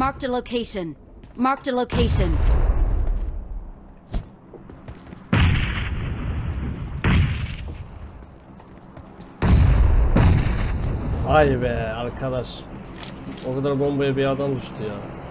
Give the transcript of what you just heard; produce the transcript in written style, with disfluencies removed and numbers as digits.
Marked a location. Marked a location. Ay be arkadaş. O kadar bombaya bir adam düştü ya.